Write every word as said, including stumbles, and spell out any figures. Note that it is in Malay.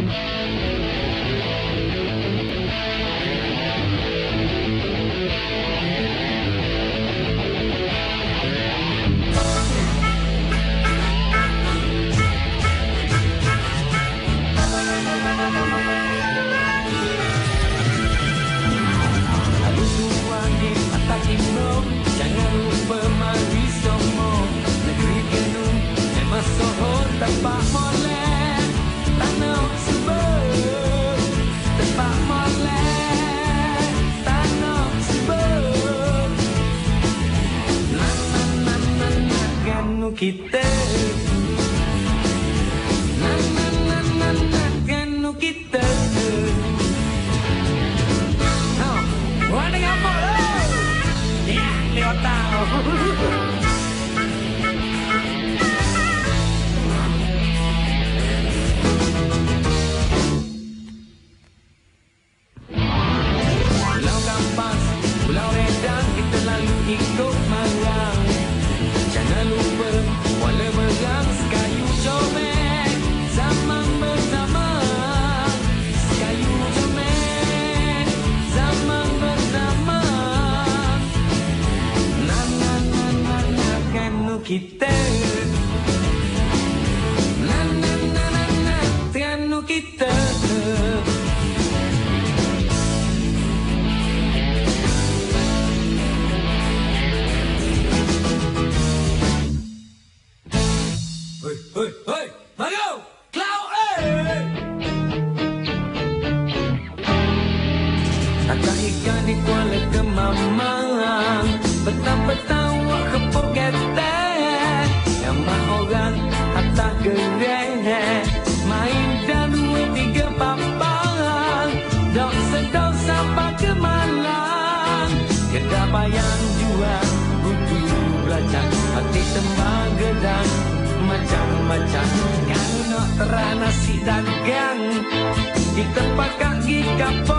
Kita na na na na na kanu kita oh wala nga po ya lewat tahu pulau Kampas pulau Redang kita lalu ikut marang. Jangan lupa wala berang sekayu comel zaman bersama sekayu comel zaman bersama na na na na na kanu kita na na na na na kanu kita. Hei, hei, Mario, Cloud, eh! Kata ikan di kuala kemamang, petang-petang wak kepok getek, nama orang atas gereng, main dan dua tiga papang, dok sedok sampai ke Malang, kedabayang jual buku belajar, hati tembang gedang. Macam-macam yang nak terang nasi dagang di tempat kaki kapal.